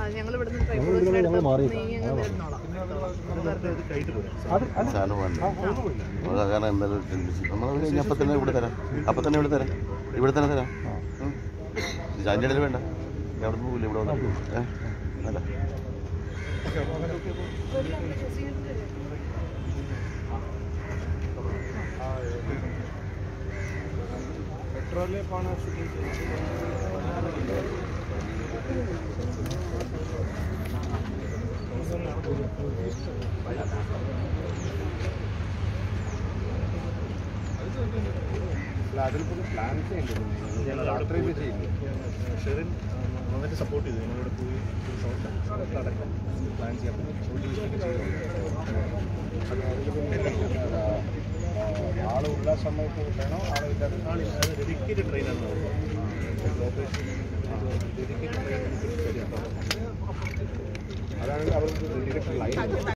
ഞങ്ങൾ ഇവിടുന്ന് കാരണം എന്തായാലും നമ്മൾ അപ്പം തന്നെ ഇവിടെ തരാം, അപ്പം തന്നെ ഇവിടെ തരാം, ഇവിടെ തന്നെ തരാം. അതിൻ്റെ ഇടയിൽ വേണ്ട, അവിടെ നിന്ന് പോകില്ല, ഇവിടെ വന്നു അല്ല पेट्रोल पाना അതിലിപ്പോൾ പ്ലാൻ ചെയ്യുന്നുണ്ട്, രാത്രി ചെയ്യുന്നു. ഷെറിൻ നന്നായിട്ട് സപ്പോർട്ട് ചെയ്തു. നിങ്ങളിവിടെ പോയി അടക്കം പ്ലാൻ ചെയ്യാൻ ആളുള്ള സമയത്ത് വേണോ ആളില്ലാതെ ഡെഡിക്കേറ്റഡ് ട്രെയിനാണ് അതാണ് അവർക്ക് ഡെഡിക്കേറ്റഡ് ലൈൻ.